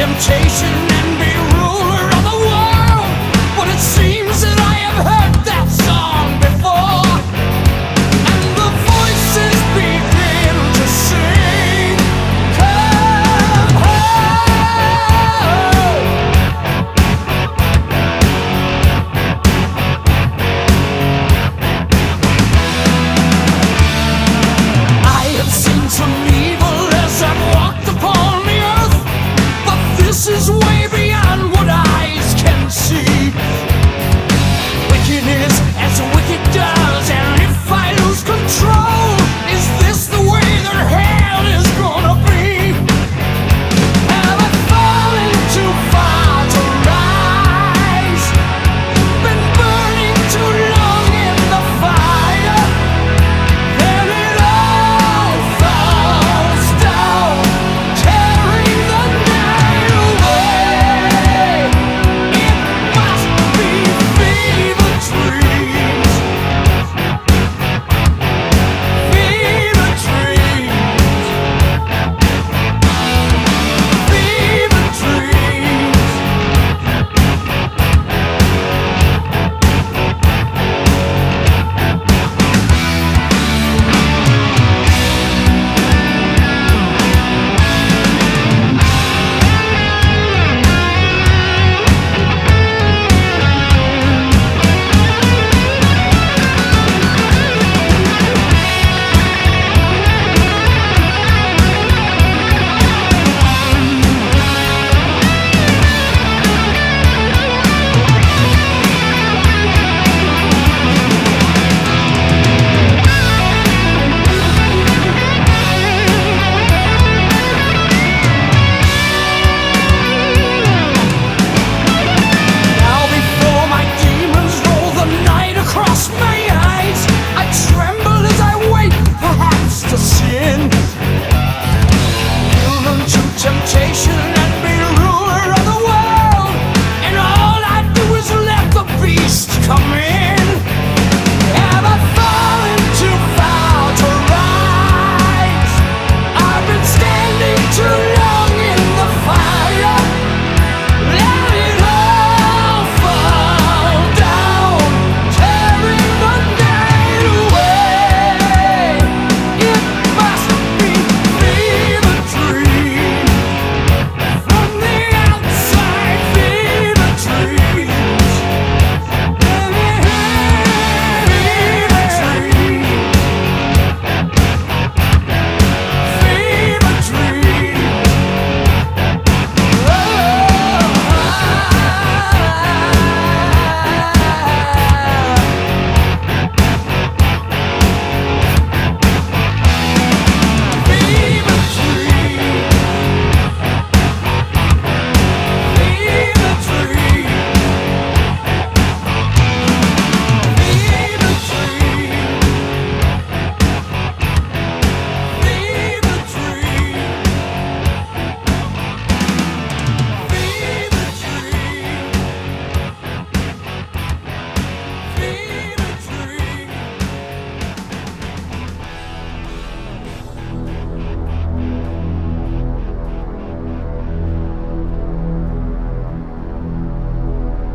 temptation and be ruler of the world. But it seems that I have heard that song before, and the voices begin to sing. Come home. I have seen some evil as I've walked upon the earth, but this is way beyond what eyes can see. Wickedness as wicked does, and if I lose control, is this the way that hell is gonna be? Have I fallen too far to rise? Been burning too long in the fire? Then it all falls down, tearing the night away. It must be fever dreams, fever dreams, fever dreams. Now before my demons roll the night across my eyes, I tremble as I wait perhaps to sin.